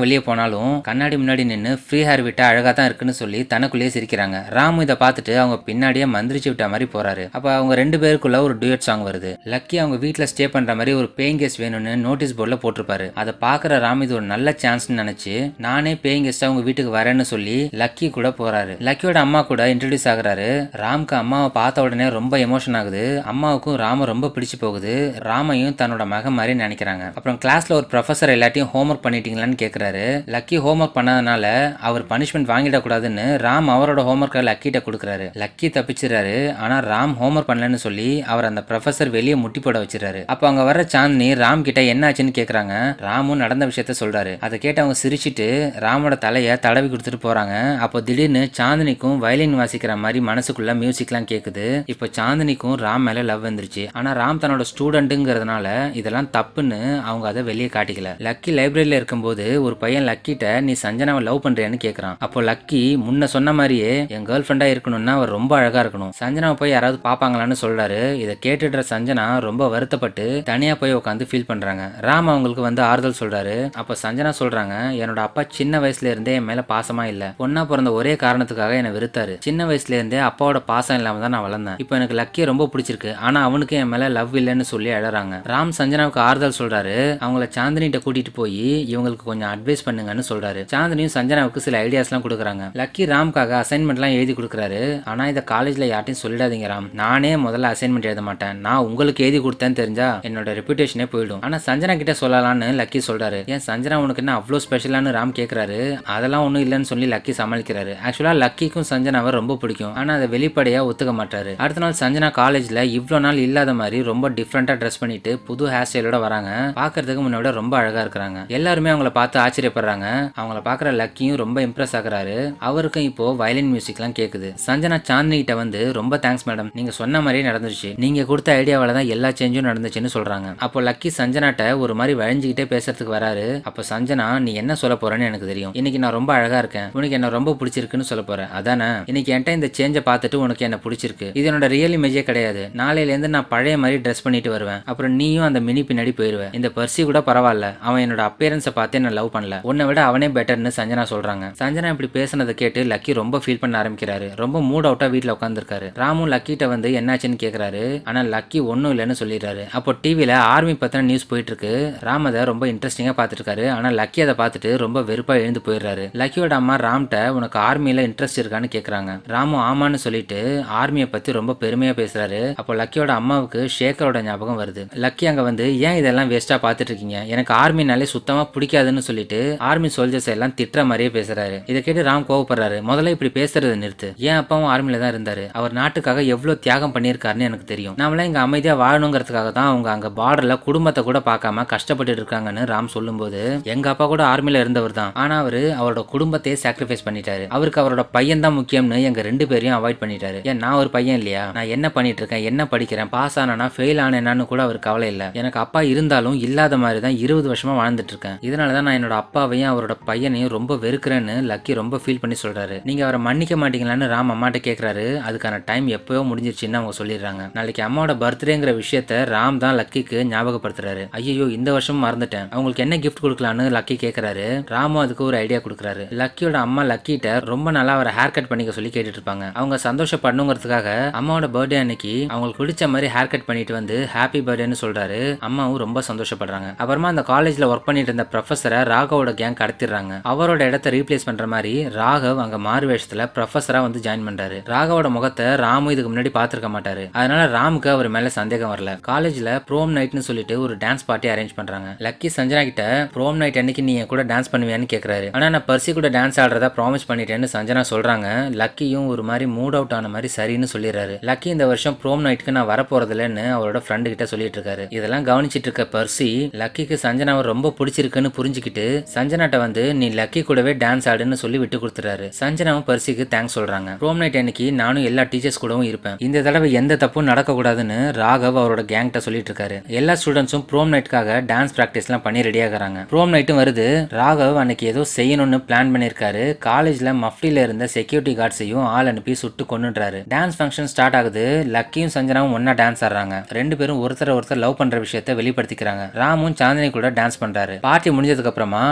பண்ணாலும் கண்ணாடி முன்னாடி நின்னு ஃப்ரீ ஹேர் விட்டா அழகா தான் இருக்குன்னு சொல்லி தனக்குள்ளேயே சிரிக்கிறாங்க. ராமு இதை பார்த்துட்டு அவங்க பின்னாடியே மந்திரிச்சு விட்ட மாதிரி போறாரு. அப்ப அவங்க 2 பேருக்குள்ள ஒரு டுயட் சாங் வருது. லக்கி அவங்க வீட்டுல ஸ்டே பண்ற மாதிரி ஒரு பேயிங் கெஸ்ட் வேணும்னு நோட்டீஸ் போர்ட்ல போட்டிருப்பாரு. அதை பாக்குற ராம் இது ஒரு நல்ல சான்ஸ்னு நினைச்சு நானே பேயிங் கெஸ்டா உங்க வீட்டுக்கு வரேன்னு சொல்லி லக்கி கூட போறாரு. லக்கியோட அம்மா கூட இன்ட்ரோடியூஸ் ஆகுறாரு. ராம்க்கு அம்மாவை பார்த்த உடனே ரொம்ப எமோஷன் ஆகுது. அம்மாவுக்கும் ராம ரொம்ப பிடிச்சு போகுது. ராமையும் தன்னோட மகன் மாதிரி நினைக்கிறாங்க. அப்புறம் கிளாஸ்ல ஒரு ப்ரொஃபசர் எல்லாத்தையும் ஹோம்ஒர்க் பண்ணிட்டீங்களான்னு கேக்குறாரு. லக்கி ஹோம்ஒர்க் பண்ணாதனால அவர் பனிஷ்மெண்ட் வாங்கிடக்கூடாதுன்னு ராம் அவரோட ஹோம்ஒர்க்கை லக்கிட்ட கொடுக்குறாரு. லக்கி தப்பிச்சிடறாரு. ஆனா ராம் ஹோம்ஒர்க் பண்ணலன்னு சொல்லி அவர் அந்த ப்ரொஃபசர் வெளியே முட்டி போட வச்சிடறாரு. அப்ப அங்க வர சாந்தினி ராம் கிட்ட என்ன ஆச்சுன்னு கேக்குறாங்க. ராமும் நடந்த விஷயத்த சொல்றாரு. அதை கேட்டு அவங்க சிரிச்சிட்டு ராமோட தலைய தடவி கொடுத்துட்டு போறாங்க. அப்போ திடீர்னு சாந்தினிக்கும் வயலின் வாசிக்கிற மாதிரி மனசுக்குள்ள மியூசிக்லாம் கேக்குது. இப்போ சாந்தினிக்கும் ராம் மேல லவ் வந்துருச்சு. ஆனா ராம் தன்னோட ஸ்டூடெண்ட்ங்கிறதுனால இதெல்லாம் தப்புன்னு அவங்க அதை வெளியே காட்டிக்கல. லக்கி லைப்ரரியில இருக்கும்போது ஒரு பையன் லக்கிட்ட நீ சஞ்சனாவை லவ் பண்றியான்னு கேக்குறான். அப்போ லக்கி முன்ன சொன்ன மாதிரியே என் கேர்ள் ஃப்ரெண்டா இருக்கணும்னா அவர் ரொம்ப அழகா இருக்கணும், சஞ்சனாவை போய் யாராவது பாப்பாங்களான்னு சொல்றாரு. இதை கேட்டுடுற சஞ்சனா ரொம்ப வருத்தப்பட்டு தனியா போய் உட்காந்து ஃபீல் பண்றாங்க. ராம் அவங்களுக்கு வந்து ஆறுதல் சொல்றாரு. அப்ப சஞ்சனா சொல்றாங்க, என்னோட அப்பா சின்ன வயசுல இருந்தே என் மேல பாசமா இல்ல, பொண்ணா பிறந்த ஒரே காரணத்துக்காக என்னை வெறுத்தாரு. சின்ன வயசுல இருந்தே அப்பாவோட பாசம் இல்லாம தான் நான் வளர்ந்தேன். இப்போ எனக்கு லக்கியை ரொம்ப பிடிச்சிருக்கு, ஆனா அவனுக்கு என் மேல லவ் இல்லைன்னு சொல்லி அழறாங்க. ராம் சஞ்சனாவுக்கு ஆறுதல் சொல்றாரு. அவங்கள சாந்தினிட்ட கூட்டிட்டு போய் இவங்களுக்கு கொஞ்சம் அட்வைஸ் பண்ணுங்கன்னு சொல்றாரு. சாந்தினியும் சஞ்சனாவுக்கு சில ஐடியாஸ் எல்லாம் கொடுக்குறாங்க. லக்கி ராம்காக அசைன்மெண்ட் எல்லாம் எழுதி கொடுக்குறாரு. ஆனா இதை காலேஜ்ல யார்ட்டையும் சொல்லிடாதீங்க ராம், நானே முதல்ல அசைன்மெண்ட் எழுத மாட்டேன், நான் உங்களுக்கு எழுதி கொடுத்தேன்னு தெரிஞ்சா என்னோட ரெப்யூட்டேஷனே போயிடும். ஆனா சஞ்சனா கிட்ட சொல்லலாம்னு லக்கி சொல்றாரு. ஏன் சஞ்சனா உனக்கு என்ன அவ்வளோ ஸ்பெஷலானு ராம் கேட்கிறாரு. அதெல்லாம் ஒன்றும் இல்லைன்னு சொல்லி லக்கி சமாளிக்கிறாரு. ஆக்சுவலா லக்கிக்கும் சஞ்சனாவை ரொம்ப பிடிக்கும், ஆனா அதை வெளிப்படையா ஒத்துக்க மாட்டாரு. அடுத்த நாள் சஞ்சனா காலேஜ்ல இவ்வளோ நாள் இல்லாத மாதிரி ரொம்ப டிஃப்ரெண்டா ட்ரெஸ் பண்ணிட்டு புது ஹேர் ஸ்டைலோட வராங்க. பாக்குறதுக்கு முன்னோட ரொம்ப அழகா இருக்கிறாங்க. எல்லாருமே அவங்கள பார்த்து ஆச்சரியப்படுறாங்க. அவங்கள பாக்குற லக்கியும் ரொம்ப இம்ப்ரெஸ் ஆகுறாரு. அவருக்கும் இப்போ வயலின் மியூசிக் எல்லாம் கேக்குது. சஞ்சனா சாந்தினி கிட்ட வந்து ரொம்ப தேங்க்ஸ் மேடம், நீங்க சொன்ன மாதிரியே நடந்துச்சு, நீங்க கொடுத்த ஐடியாவால தான் எல்லா சேஞ்சும் நடந்துச்சுன்னு சொல்றாங்க. அப்போ லக்கி சஞ்சனாட்ட ஒரு மாதிரி வழிஞ்சுக்கிட்டே பேசுறதுக்கு வராரு. அப்போ சஞ்சனா, நீ என்ன சொல்ல போறேன்னு எனக்கு தெரியும், இன்னைக்கு நான் ரொம்ப அழகா இருக்கேன், உனக்கு என்ன ரொம்ப பிடிச்சிருக்குன்னு சொல்ல போறேன் அதானே, இன்னைக்கு என்கிட்ட இந்த சேஞ்சை பார்த்துட்டு உனக்கு என்ன பிடிச்சிருக்கு, இது என்னோட ரியல் இமேஜே கிடையாது, நாளையில இருந்து நான் பழைய மாதிரி ட்ரெஸ் பண்ணிட்டு வருவேன், அப்புறம் நீயும் அந்த மினி பின்னாடி போயிருவேன், இந்த பர்சி கூட பரவாயில்ல, அவன் என்னோட அப்பியரன்ஸை பார்த்து என்ன லவ் பண்ணல, உன்னை விட அவனே பெட்டர்னு சஞ்சனா சொல்றாங்க. சஞ்சனா இப்படி பேசுனதை கேட்டு லக்கி ரொம்ப ஃபீல் பண்ண ஆரம்பிக்கிறாரு. ரொம்ப மூட் அவுட்டா வீட்டுல உட்காந்துருக்காரு. ராமு லக்கிட்ட வந்து என்னாச்சுன்னு கேக்குறாரு. ஆனா லக்கி ஒன்னும் இல்லைன்னு சொல்லிடுறாரு. அப்போ டிவில ஆர்மி பத்தின நியூஸ் போயிட்டு இருக்கு. ராம் அதை ரொம்ப இன்ட்ரெஸ்டிங்கா பாத்துட்டு இருக்காரு. ஆனா லக்கி அதை பார்த்துட்டு ரொம்ப வெறுப்பா எழுந்து போயிடுறாரு. லக்கியோட அம்மா ராம்கிட்ட உனக்கு ஆர்மியில இன்ட்ரெஸ்ட் இருக்கான்னு கேக்குறாங்க. ராமு ஆமான்னு சொல்லிட்டு ஆர்மியை பத்தி ரொம்ப பெருமையா பேசுறாரு. அப்போ லக்கியோட அம்மாவுக்கு ஷேகரோட ஞாபகம் வருது. லக்கி அங்க வந்து ஏன் இதெல்லாம் வேஸ்டா பாத்துட்டு இருக்கீங்க, எனக்கு ஆர்மினாலே சுத்தமா பிடிக்காதுன்னு சொல்லிட்டு ஆர்மி சோல்ஜர்ஸ் எல்லாம் திட்டுற மாதிரியே பேசுறாரு. இதை கேட்டு ராம் கோவப்படுறாரு. முதல்ல இப்படி பேசுறதை நிறுத்து, ஏன் அப்பாவும் ஆர்மியில தான் இருந்தாரு, அவர் நாட்டுக்காக எவ்வளவு தியாகம் பண்ணியிருக்காருன்னு எனக்கு தெரியும், நாமளே இங்க அமைதியா வாழணுங்கிறதுக்காக தான் அவங்க அங்க பார்டர்ல குடும்பத்தை கூட பார்க்காம கஷ்டப்பட்டு இருக்காங்கன்னு ராம் சொல்லும்போது, எங்க அப்பா கூட ஆர்மியில இருந்தவர் தான், ஆனா அவரோட குடும்பத்தையே சாக்ரிஃபைஸ் பண்ணிட்டாரு, அவருக்கு அவரோட பையன் தான் முக்கியம்னு எங்க 2 பேரையும் அவாய்ட் பண்ணிட்டாரு, ஏன் நான் ஒரு பையன் இல்லையா, நான் என்ன பண்ணிட்டு இருக்கேன், என்ன படிக்கிறேன், பாஸ் ஆனா ஃபெயில் ஆனேன்னு கூட அவர் கவலை இல்ல, எனக்கு அப்பா இருந்தாலும் இல்லாத மாதிரி தான் 20 வருஷமா வாழ்ந்துட்டு இருக்கேன், இதனாலதான் நான் என்னோட அப்பாவையும் அவரோட பையனையும் ரொம்ப வெறுக்கிறேன்னு லக்கி ரொம்ப ஃபீல் பண்ணி சொல்றாரு. நீங்க அவரை மன்னிக்க மாட்டீங்களான்னு ராம் அம்மாட்ட கேக்குறாரு. அதுக்கான டைம் எப்பயோ முடிஞ்சிருச்சுன்னு அவங்க சொல்லிடுறாங்க. நாளைக்கு அம்மாவோட பர்த்டேங்கிற விஷயத்த ராம் தான் லக்கிக்கு ஞாபகப்படுத்துறாரு. ஐயோ இந்த வருஷம் மறந்துட்டேன், அவங்களுக்கு என்ன கிஃப்ட் கொடுக்கலான்னு லக்கி கேக்குறாரு. ராமும் அதுக்கு ஒரு ஐடியா கொடுக்குறாரு. லக்கியோட அம்மா லக்கிட்ட ரொம்ப நாளா அவரை ஹேர் கட் பண்ணிக்க சொல்லி கேட்டுட்டு இருப்பாங்க. அவங்க சந்தோஷப்படணுங்கிறதுக்காக அம்மாவோட பர்த்டே அன்னைக்கு அவங்களுக்கு பிடிச்ச மாதிரி ஹேர் கட் பண்ணிட்டு வந்து ஹாப்பி பர்த்டேன்னு சொல்றாரு. அம்மாவும் ரொம்ப சந்தோஷப்படுறாங்க. அப்புறமா அந்த காலேஜ்ல ஒர்க் பண்ணிட்டு இருந்த ப்ரொஃபஸரை ராகவோட கேங் கடத்திடுறாங்க. அவரோட இடத்தை ரீப்ளேஸ் பண்ற மாதிரி ராகவ் அங்க மாறு வேஷத்துல ப்ரொஃபஸரா வந்து ஜாயின் பண்றாரு. ராகவோட முகத்தை ராமு இதுக்கு முன்னாடி பாத்துருக்க மாட்டாரு. அதனால ராமுக்கு அவர் மேல சந்தேகம் வரல. காலேஜ்ல ப்ரோம் நைட்னு சொல்லிட்டு ஒரு டான்ஸ் பார்ட்டி அரேஞ்ச் பண்றாங்க. லக்கி சஞ்சனா கிட்ட ப்ரோம் நைட் அன்னைக்கு நீ கூட டான்ஸ் பண்ணுவியான்னு கேக்குறாரு. ஆனா நான் பர்சி கூட டான்ஸ் ஆடுறதா ப்ராமிஸ் பண்ணிட்டேன்னு சஞ்சனா சொல்றாங்க. லக்கியும் ஒரு மாதிரி மூட் அவுட் ஆன மாதிரி சரின்னு சொல்லிடுறாரு. லக்கி இந்த வருஷம் ப்ரோம் நைட்க்கு நான் வரப்போறதில்லன்னு அவரோட ஃப்ரெண்டு கிட்ட சொல்லிட்டு இருக்காரு. இதெல்லாம் கவனிச்சிட்டு இருக்க பர்சி லக்கிக்கு சஞ்சனாவை ரொம்ப பிடிச்சிருக்குன்னு புரிஞ்சுக்கிட்டு சஞ்சனாட்ட வந்து நீ லக்கி கூடவே டான்ஸ் ஆடுன்னு சொல்லி விட்டு கொடுத்துறாரு. சஞ்சனாவும் பர்சிக்கு தேங்க்ஸ் சொல்றாங்க. ப்ரோம் நைட் அன்னைக்கு நானும் எல்லா டீச்சர்ஸ் கூடவும் இருப்பேன், இந்த தடவை எந்த தப்பும் நடக்க கூடாதுன்னு ராகவ் அவரோட கேங்ட்ட சொல்லிட்டு இருக்காரு. எல்லா ஸ்டூடெண்ட்ஸும் ப்ரோம் நைட்காக டான்ஸ் பிராக்டிஸ் எல்லாம் பண்ணி ரெடி ஆகுறாங்க. ப்ரோம் நைட்டும் வருது. ராகவ் அன்னைக்கு ஏதோ செய்யணும்னு பிளான் பண்ணிருக்காரு. காலேஜ்ல மஃப்டில இருந்த செக்யூரிட்டி கார்ட்ஸையும் ஆள் அனுப்பி சுட்டு கொன்னுடுறாரு. டான்ஸ் ஃபங்க்ஷன் ஸ்டார்ட் ஆகுது. லக்கியும் சஞ்சனாவும் ஒன்னா டான்ஸ் ஆடுறாங்க. 2 பேரும் ஒருத்தர் லவ் பண்ற விஷயத்தை வெளிப்படுத்திக்கிறாங்க. ராமும் சாந்தினி கூட டான்ஸ் பண்றாரு. பார்ட்டி முடிஞ்சதுக்கு அப்புறமா ராம்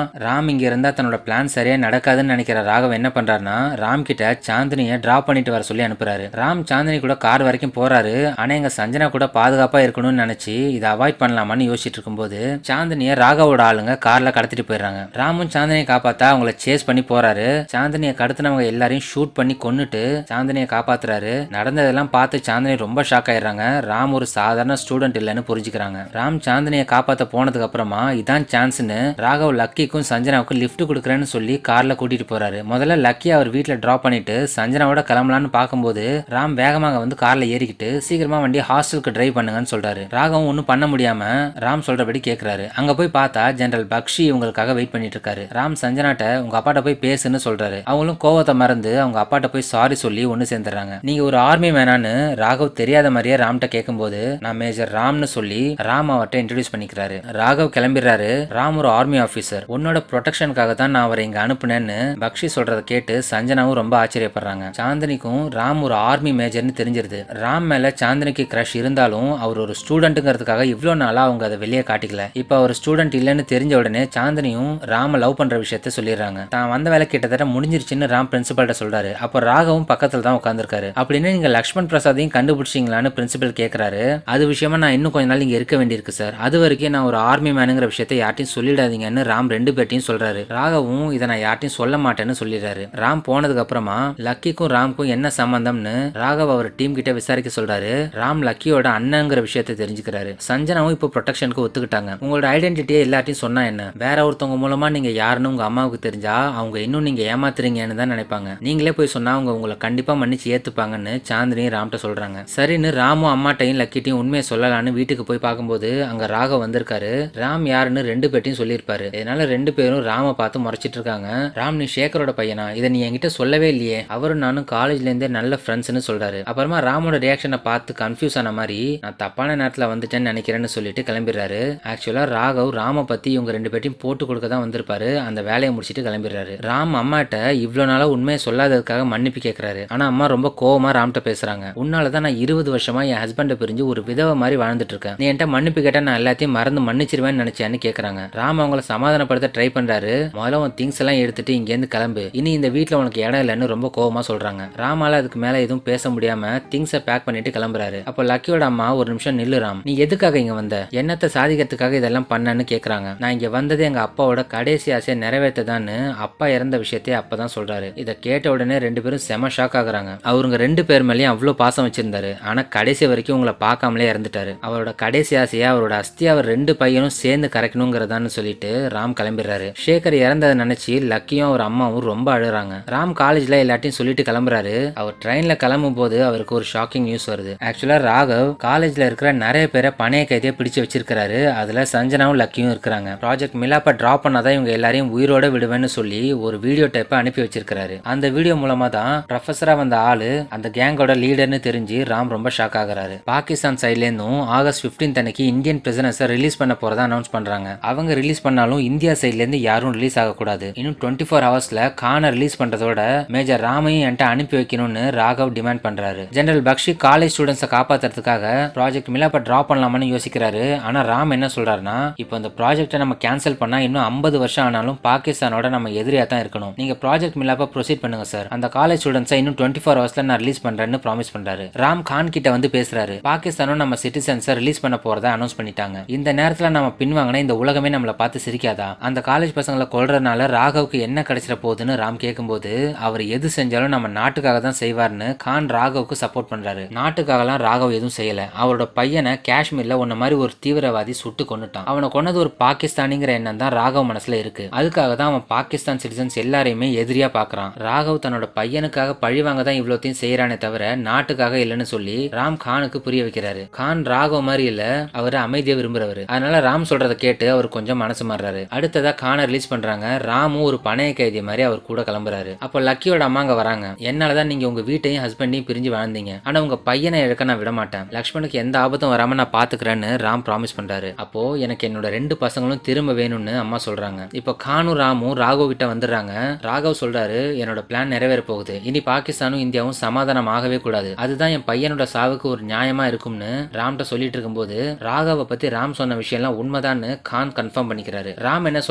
ராம் இங்க இருந்தா தன்னோட பிளான் சரியா நடக்காதுன்னு நினைக்கிற ராகவ் என்ன பண்றாருன்னா ராம் கிட்ட சாந்தினியை டிராப் பண்ணிட்டு வர சொல்லி அனுப்புறாரு. ராம் சாந்தினி கூட கார் வரைக்கும் போறாரு. ஆனா எங்க சஞ்சனா கூட பாதுகாப்பா இருக்கணும்னு நினைச்சு இதை அவாய்ட் பண்ணலாமான்னு யோசிச்சுட்டு இருக்கும்போது சாந்தினியை ராகவோட ஆளுங்க கார்ல கடத்திட்டு போயிடுறாங்க. ராமும் சாந்தினியை காப்பாத்தா அவங்கள சேஸ் பண்ணி போறாரு. சாந்தினியை கடத்தினவங்க எல்லாரையும் ஷூட் பண்ணி கொன்னுட்டு சாந்தினியை காப்பாத்துறாரு. நடந்ததெல்லாம் பார்த்து சாந்தினி ரொம்ப ஷாக் ஆயிடுறாங்க. ராம் ஒரு சாதாரண ஸ்டூடெண்ட் இல்லைன்னு புரிஞ்சுக்கிறாங்க. ராம் சாந்தினியை காப்பாத்த போனதுக்கு அப்புறமா இதான் சான்ஸ்னு ராகவ் லக்கிக்கும் சஞ்சனாவுக்கும் லிஃப்ட் கொடுக்குறேன்னு சொல்லி கார்ல கூட்டிட்டு போறாரு. முதல்ல லக்கி அவர் வீட்டுல டிராப் பண்ணிட்டு சஞ்சனாவோட கிளம்பலான்னு பார்க்கும்போது ராம் வேகமாக வந்து கார்ல ஏறிக்கிட்டு சீக்கிரமா வண்டி ஹாஸ்டலுக்கு டிரைவ் பண்ணுங்கன்னு சொல்றாரு. ராகவும் ஒன்னும் பண்ண முடியாம ராம் சொல்றபடி கேட்கிறாரு. அங்க போய் பார்த்தா ஜெனரல் பக்ஷி இவங்களுக்காக வெயிட் பண்ணிட்டு இருக்காரு. ராம் சஞ்சனாட்ட உங்க அப்பாட்ட போய் பேசுன்னு சொல்றாரு. அவங்களும் கோவத்தை மறந்து அவங்க அப்பாட்ட போய் சாரி சொல்லி ஒன்னு சேர்ந்துறாங்க. நீங்க ஒரு ஆர்மி மேனான்னு ராகவ் தெரியாத மாதிரியே ராம்கிட்ட கேட்கும்போது நான் மேஜர் ராம்னு சொல்லி ராம் அவர்கிட்ட இன்ட்ரோடியூஸ் பண்ணிக்கிறாரு. ராகவ் கிளம்பிடுறாரு. ராம் ஒரு ஆர்மி ஆபீசர், உன்னோட ப்ரொடெக்ஷனுக்காக தான் நான் அவரை இங்க அனுப்புனேன்னு பக்ஷி சொல்றதை கேட்டு சஞ்சனாவும் ரொம்ப ஆச்சரியப்படுறாங்க. சாந்தினிக்கும் ராம் ஒரு ஆர்மி மேஜர்னு தெரிஞ்சிருது. ராம் மேல சாந்தினிக்கு கிரஷ் இருந்தாலும் அவர் ஒரு ஸ்டூடெண்ட்ங்கிறதுக்காக இவ்வளவு நாளா அவங்க அதை வெளியே காட்டிக்கல. இப்ப அவர் ஸ்டூடெண்ட் இல்லைன்னு தெரிஞ்ச உடனே சாந்தினியும் ராம லவ் பண்ற விஷயத்த சொல்லிடுறாங்க. தான் வந்த வேலை கிட்டத்தட்ட முடிஞ்சிருச்சுன்னு ராம் பிரின்சிபல்ட்ட சொல்றாரு. அப்ப ராகவும் பக்கத்துல தான் உட்காந்துருக்காரு. அப்படின்னு நீங்க லக்ஷ்மண் பிரசாதையும் கண்டுபிடிச்சிங்களான்னு பிரின்சிபல் கேட்கிறாரு. அது விஷயமா நான் இன்னும் கொஞ்ச நாள் இங்க இருக்க வேண்டியிருக்கு சார். அது வரைக்கும் நான் ஒரு ஆர்மி மேனுங்கிற விஷயத்த யார்ட்டையும் சொல்லிடாதீங்கன்னு ராம் ரெண்டு பேர்ட்டையும் சொல்றாரு. ராகவும் இதை நான் யார்ட்டையும் சொல்ல மாட்டேன்னு சொல்லிடுறாரு. ராம் போனதுக்கு அப்புறமா லக்கிக்கும் ராம்க்கும் என்ன சம்பந்தம்னு ராகவ் அவர் டீம் கிட்ட விசாரிக்க சொல்றாரு. ராம் லக்கியோட அண்ணங்கிற விஷயத்தை தெரிஞ்சுக்கிறாரு. சஞ்சனாவும் இப்போ ப்ரொடெக்ஷனுக்கு ஒத்துக்கிட்டாங்க. உங்களோட ஐடென்டிட்டியை எல்லாத்தையும் சொன்னா என்ன, வேற ஒருத்தவங்க மூலமா நீங்க யாருன்னு உங்க அம்மாவுக்கு தெரிஞ்சா அவங்க இன்னும் நீங்க ஏமாத்துறீங்கன்னு தான் நினைப்பாங்க. நீங்களே போய் சொன்னா அவங்க உங்களை கண்டிப்பா மன்னிச்சு ஏத்துப்பாங்கன்னு சாந்தினி ராம்கிட்ட சொல்றாங்க. சரின்னு ராமும் அம்மாட்டையும் லக்கிட்டையும் உண்மையை சொல்லலான்னு வீட்டுக்கு போய் பார்க்கும்போது அங்க ராகவ் வந்திருக்காரு. ராம் யாருன்னு ரெண்டு பேர்ட்டையும் சொல்லியிருப்பாரு. இதனால ரெண்டு பேரும் ராம பார்த்து முறைச்சிட்டு இருக்காங்க. ராம் நீ சேகரோட பையனா, இதை நீ என்கிட்ட சொல்லவே இல்லையே, அவரும் நானும் காலேஜ்ல இருந்தே நல்ல ஃப்ரெண்ட்ஸ்னு சொல்றாரு. அப்புறமா ராமோட ரியாக்ஷனை பார்த்து கன்ஃபியூஸ் ஆன மாதிரி நான் தப்பான நேரத்துல வந்துட்டேன்னு நினைக்கிறேன்னு சொல்லிட்டு கிளம்பிடுறாரு. ஆக்சுவலா ராகவ் ராம பத்தி இவங்க ரெண்டு பேர்ட்டையும் போட்டு கொடுக்க தான் வந்திருப்பாரு. அந்த வேலையை முடிச்சிட்டு கிளம்பிடுறாரு. ராம் அம்மாட்ட இவ்வளவு நாளா உண்மையை சொல்லாததுக்காக மன்னிப்பு கேட்கிறாரு. ஆனா அம்மா ரொம்ப கோவமா ராம்கிட்ட பேசுறாங்க. உன்னாலதான் நான் 20 வருஷமா என் ஹஸ்பண்டை பிரிஞ்சு ஒரு விதவை மாதிரி வாழ்ந்துட்டு இருக்கேன். நீ என்கிட்ட மன்னிப்பு கேட்டா நான் எல்லாத்தையும் மறந்து மன்னிச்சிருவேன்னு நினைச்சேன்னு கேட்கறாங்க. ராம் அவங்கள சமாதானப்படுத்த ட்ரை பண்றாரு. முதல்ல உன் திங்ஸ் எல்லாம் எடுத்துட்டு இங்க இருந்து கிளம்பு, இனி இந்த வீட்டுல உனக்கு இடம் இல்லைன்னு ரொம்ப கோவமா சொல்றாங்க. ராமால அதுக்கு மேல எதுவும் பேச முடியாம திங்ஸை பேக் பண்ணிட்டு கிளம்புறாரு. அப்போ லக்கியோட அம்மா ஒரு நிமிஷம் நில்லு ராம், நீ எதுக்காக இங்க வந்த, என்னத்தை சாதிக்கிறதுக்காக இதெல்லாம் பண்ணன்னு கேக்குறாங்க. நான் இங்க வந்தது எங்க அப்பாவோட கடைசி ஆசையை நிறைவேற்றதான்னு அப்பா இறந்த விஷயத்தையே அப்பதான் சொல்றாரு. இதை கேட்ட உடனே ரெண்டு பேரும் செம ஷாக் ஆகுறாங்க. அவருங்க ரெண்டு பேர் மேலேயும் அவ்வளவு பாசம் வச்சிருந்தாரு. ஆனா கடைசி வரைக்கும் உங்களை பார்க்காமலே இறந்துட்டாரு. அவரோட கடைசி ஆசையா அவரோட அஸ்தி அவர் ரெண்டு பையனும் சேர்ந்து கரைக்கணுங்கிறதான்னு சொல்லிட்டு ராம் கிளம்பிடுறாரு. சேகர் இறந்ததை நினைச்சு லக்கியும் அவர் அம்மாவும் ரொம்ப அழுறாங்க. ராம் காலேஜ்ல எல்லாத்தையும் சொல்லிட்டு கிளம்புறாரு. அவர் ட்ரெயின்ல கிளம்பும் போது அவருக்கு ஒரு ஷாக்கிங் நியூஸ் வருது. ஆக்சுவலா ராகவ் காலேஜ்ல இருக்கிற நிறைய பேரை பணைய கைதியை பிடிச்சு வச்சிருக்காரு. அதுல சஞ்சனாவும் லக்கியும் இருக்கிறாங்க. ப்ராஜெக்ட் மிலாப்ப டிராப் பண்ணாதான் இவங்க எல்லாரையும் உயிரோட விடுவேன்னு சொல்லி ஒரு வீடியோ டைப்பை அனுப்பி வச்சிருக்காரு. அந்த வீடியோ மூலமா தான் ப்ரொஃபஸரா வந்த ஆளு அந்த கேங்கோட லீடர்னு தெரிஞ்சு ராம் ரொம்ப ஷாக் ஆகுறாரு. பாகிஸ்தான் சைட்ல இருந்தும் ஆகஸ்ட் 15 அன்னைக்கு இந்தியன் பிரிசனர்ஸை ரிலீஸ் பண்ண போறதா அனௌன்ஸ் பண்றாங்க. அவங்க ரிலீஸ் பண்ணாலும் இந்தியா சைட்ல இருந்து யாரும் ரிலீஸ் ஆகக்கூடாது. இன்னும் 24 ஹவர்ஸ்ல கானை ரிலீஸ் பண்றதோட மேஜர் ராமையும் என்கிட்ட அனுப்பி வைக்கணும்னு ராகவ் டிமாண்ட் பண்றாரு. ஜெனரல் பக்ஷி காலேஜ் ஸ்டூடெண்ட்ஸை காப்பாத்துறதுக்காக ப்ராஜெக்ட் மிலாப்ப டிராப் பண்ணலாமான்னு யோசிக்கிறாரு. ஆனா ராம் என்ன சொல்றாருன்னா, இப்போ இந்த ப்ராஜெக்டை நம்ம கேன்சல் பண்ணா இன்னும் 50 வருஷம் ஆனாலும் பாகிஸ்தானோட நம்ம எதிரியா தான் இருக்கணும். நீங்க ப்ராஜெக்ட் மிலாப்ப ப்ரொசீட் பண்ணுங்க சார். அந்த காலேஜ் ஸ்டூடெண்ட்ஸை இன்னும் 24 ஹவர்ஸ்ல நான் ரிலீஸ் பண்றேன்னு ப்ராமிஸ் பண்றாரு. ராம் கான் கிட்ட வந்து பேசுறாரு. பாகிஸ்தானும் நம்ம சிட்டிசன்ஸை ரிலீஸ் பண்ண போறதா அனௌன்ஸ் பண்ணிட்டாங்க. இந்த நேரத்துல நம்ம பின்வாங்கினா இந்த உலகமே நம்மளை பார்த்து சிரிக்காதா? அந்த காலேஜ் பசங்களை கொல்றதுனால ராகவுக்கு என்ன கிடைச்சிட போகுதுன்னு ராம் கேட்கும்போது அவர் எது செஞ்சாலும் நம்ம நாட்டுக்காக தான் செய்வார்னு கான் ராகவுக்கு சப்போர்ட் பண்றாரு. நாட்டுக்காகலாம் ராகவ் எதுவும் செய்யல. அவரோட பையனை காஷ்மீர்ல உன்ன மாதிரி ஒரு தீவிரவாதி சுட்டு கொன்னுட்டான். அவனை கொன்னது ஒரு பாகிஸ்தானிங்கிற எண்ணம் தான் ராகவ் மனசுல இருக்கு. அதுக்காக தான் அவன் பாகிஸ்தான் சிட்டிசன்ஸ் எல்லாரையுமே எதிரியா பாக்குறான். ராகவ் தன்னோட பையனுக்காக பழிவாங்க தான் இவ்வளோத்தையும் செய்யறானே தவிர நாட்டுக்காக இல்லைன்னு சொல்லி ராம் கானுக்கு புரிய வைக்கிறாரு. கான் ராகவ் மாதிரி இல்ல, அவர் அமைதியா விரும்புறவர். அதனால ராம் சொல்றதை கேட்டு அவர் கொஞ்சம் மனசு மாறுறாரு. அடுத்ததா கானை ரிலீஸ் பண்றாங்க. ராமும் ஒரு பணைய கைதி மாதிரி அவர் கூட கிளம்புறாரு. அப்போ லக்கியோட அம்மா அங்க வராங்க. என்னாலதான் நீங்க உங்க வீட்டையும் ஹஸ்பண்டையும் பிரிஞ்சு வாழ்ந்தீங்க. ஆனா உங்க பையனை இழக்க நான் விட மாட்டேன். லக்ஷ்மணுக்கு எந்த ஆபத்தும் வராம நான் பாத்துக்கிறேன்னு ராம் ப்ராமிஸ் பண்றாரு. அப்போ எனக்கு என்னோட ரெண்டு பசங்களும் திரும்ப வேணும்னு அம்மா சொல்றாங்க. இப்போ கானும் ராமும் ராகவ் கிட்ட வந்துடுறாங்க. ராகவ் சொல்றாரு, என்னோட பிளான் நிறைவேற போகுது. இனி பாகிஸ்தானும் இந்தியாவும் சமாதானம் ஆகவே கூடாது. அதுதான் என் பையனோட சாவுக்கு ஒரு நியாயமா இருக்கும்னு ராம்கிட்ட சொல்லிட்டு இருக்கும்போது ராகவ பத்தி ராம் சொன்ன விஷயம் எல்லாம் உண்மைதான்னு கான் கன்ஃபார்ம் பண்ணிக்கிறாரு. ராம் என்ன சொல்றாருன்னா,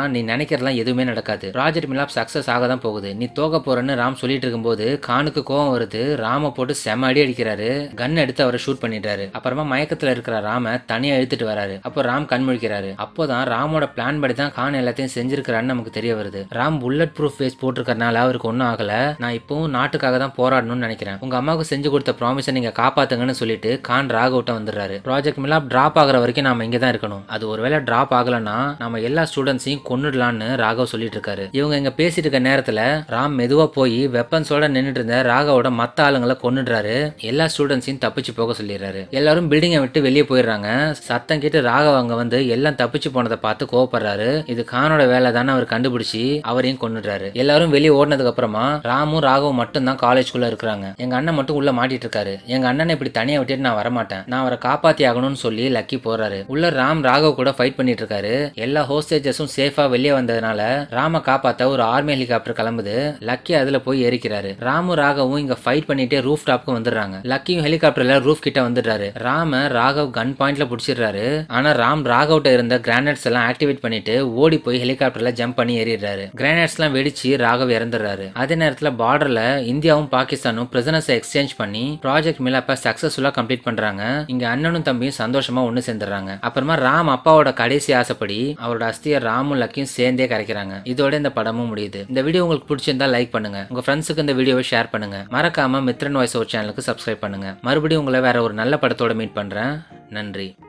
நீ நினைக்கிறதெல்லாம் எதுவுமே நடக்காது. ப்ராஜெக்ட் மிலாப் சக்சஸ் ஆக தான் போகுது. நீ தோக்க போறன்னு ராம் சொல்லிட்டு இருக்கும்போது கானுக்கு கோவம் வருது. ராம போட்டு செம அடி அடிக்கிறாரு. கன் எடுத்து அவரை ஷூட் பண்ணிடுறாரு. அப்புறமா மயக்கத்துல இருக்கிற ராம தனியா இழுத்துட்டு வராரு. அப்போ ராம் கண் முழிக்கிறாரு. அப்போதான் ராமோட பிளான் படி தான் கான் எல்லாத்தையும் செஞ்சிருக்கிறான்னு நமக்கு தெரிய வருது. ராம் புல்லட் ப்ரூஃப் ஃபேஸ் போட்டிருக்கறனால அவருக்கு ஒன்னும் ஆகல. நான் இப்பவும் நாட்டுக்காக தான் போராடணும்னு நினைக்கிறேன். உங்க அம்மாவுக்கு செஞ்சு கொடுத்த ப்ராமிஸை நீங்க காப்பாத்துங்கன்னு சொல்லிட்டு கான் ராகவுட்ட வந்துடுறாரு. ப்ராஜெக்ட் மிலாப் டிராப் ஆகுற வரைக்கும் நாம இங்க தான் இருக்கணும். அது ஒருவேளை டிராப் ஆகலன்னா நம்ம எல்லா ஸ்டூடெண்ட்ஸையும் கொன்னுடலான்னு ராகவ் சொல்லிட்டு இருக்காரு. இவங்க இங்க பேசிட்டு இருக்க நேரத்துல ராம் மெதுவா போய் வெப்பன்ஸோட நின்னுட்டு இருந்த ராகவோட மத்த ஆளுங்களை கொன்னுடுறாரு. எல்லா ஸ்டூடெண்ட்ஸையும் தப்பிச்சு போக சொல்லிடுறாரு. எல்லாரும் பில்டிங்கை விட்டு வெளியே போயிடுறாங்க. சத்தம் கேட்டு ராகவ் அங்க வந்து எல்லாம் தப்பிச்சு போனதை பார்த்து கோவப்படுறாரு. இது கானோட வேலை தானே அவர் கண்டுபிடிச்சு அவரையும் கொன்னுடுறாரு. எல்லாரும் வெளியே ஓடினதுக்கு அப்புறமா ராமும் ராகவும் மட்டும் தான் காலேஜ்குள்ள இருக்கிறாங்க. எங்க அண்ணன் மட்டும் உள்ள மாட்டிட்டு இருக்காரு. எங்க அண்ணனை இப்படி தனியா விட்டுட்டு நான் வரமாட்டேன். நான் அவரை காப்பாத்தி ஆகணும்னு சொல்லி லக்கி போறாரு. உள்ள ராம் ராகவ் கூட ஃபைட் பண்ணிட்டு இருக்காரு. எல்லா ஹோஸ்டேஜஸும் சேஃபா வெளியே வந்ததுனால ராம காப்பாத்த ஒரு ஆர்மி ஹெலிகாப்டர் கிளம்புது. லக்கி அதுல போய் ஏறிக்கிறாரு. ராமும் ராகவும் இங்க ஃபைட் பண்ணிட்டே ரூஃப் டாப்க்கு வந்துடுறாங்க. லக்கியும் ஹெலிகாப்டர்ல ரூஃப் கிட்ட வந்துடுறாரு. ராம ராகவ் கன் பாயிண்ட்ல புடிச்சிடுறாரு. ஆனா ராம் ராகவ்ட்ட இருந்த கிரானைட்ஸ் எல்லாம் ஆக்டிவேட் பண்ணிட்டு ஓடி போய் ஹெலிகாப்டர்ல ஜம்ப் பண்ணி ஏறிடுறாரு. கிரானைட்ஸ் எல்லாம் வெடிச்சு ராகவ் இறந்துடுறாரு. அதே நேரத்துல பார்டர்ல இந்தியாவும் பாகிஸ்தானும் பிரிசனர்ஸ் எக்ஸ்சேஞ்ச் பண்ணி ப்ராஜெக்ட் மிலாப்ப சக்சஸ்ஃபுல்லா கம்ப்ளீட் பண்றாங்க. இங்க அண்ணனும் தம்பியும் சந்தோஷமா ஒண்ணு சேர்ந்துடுறாங்க. அப்புறமா ராம் அப்பாவோட கடைசி ஆசைப்படி அவரோட அஸ்தியை ராமும் லக்கியும் சேர்ந்தே கரைக்கிறாங்க. இதோட இந்த படமும் முடியுது. இந்த வீடியோ உங்களுக்கு பிடிச்சிருந்தா லைக் பண்ணுங்க. உங்க ஃப்ரெண்ட்ஸுக்கு இந்த வீடியோவை ஷேர் பண்ணுங்க. மறக்காம மித்ரன் வாய்ஸ் ஓவர் சேனலுக்கு சப்ஸ்கிரைப் பண்ணுங்க. மறுபடியும் உங்களை வேற ஒரு நல்ல படத்தோட மீட் பண்றேன். நன்றி.